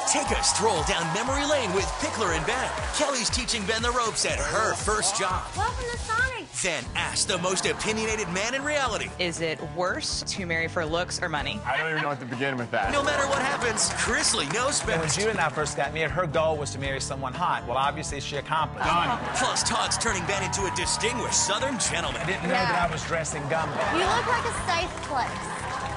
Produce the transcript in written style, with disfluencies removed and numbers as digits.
Take a stroll down memory lane with Pickler and Ben. Kellie's teaching Ben the ropes at her first job. Welcome to Sonic. Then ask the most opinionated man in reality. Is it worse to marry for looks or money? I don't even know what to begin with that. No matter what happens, Chrisley knows When best. Julie and I first got married, her goal was to marry someone hot. Well, obviously, she accomplished. Done. Plus, Todd's turning Ben into a distinguished Southern gentleman. I didn't know that I was dressing gumbo. You look like a safe place.